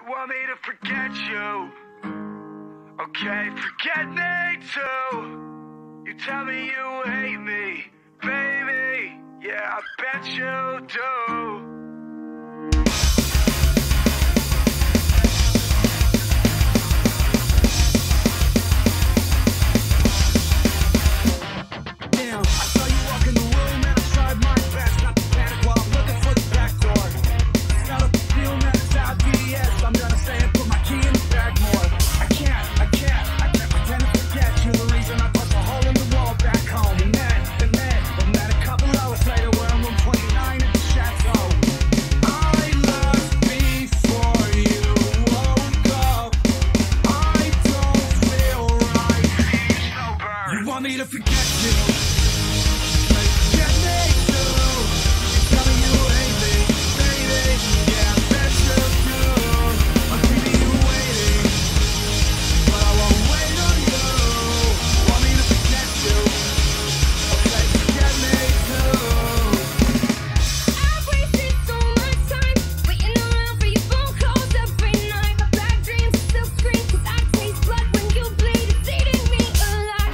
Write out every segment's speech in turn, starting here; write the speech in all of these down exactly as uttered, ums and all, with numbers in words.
want me to forget you. Okay, forget me too. You tell me you hate me, baby. Yeah, I bet you do. Me to forget you. Forget me too. Tell me you hate me, baby. Yeah, I bet you do. I'm keeping you waiting, but I won't wait on you. Want me to forget you? Okay, forget me too. I've wasted so much time waiting around for your phone calls every night. My bad dreams still scream 'cause I taste blood when you bleed. It's eating me alive.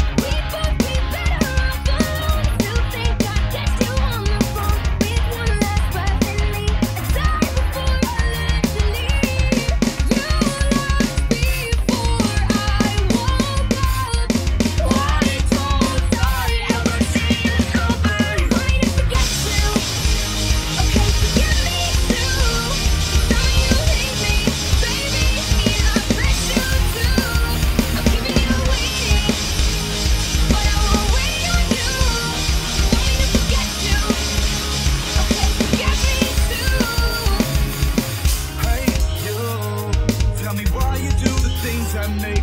Tell me why you do the things that make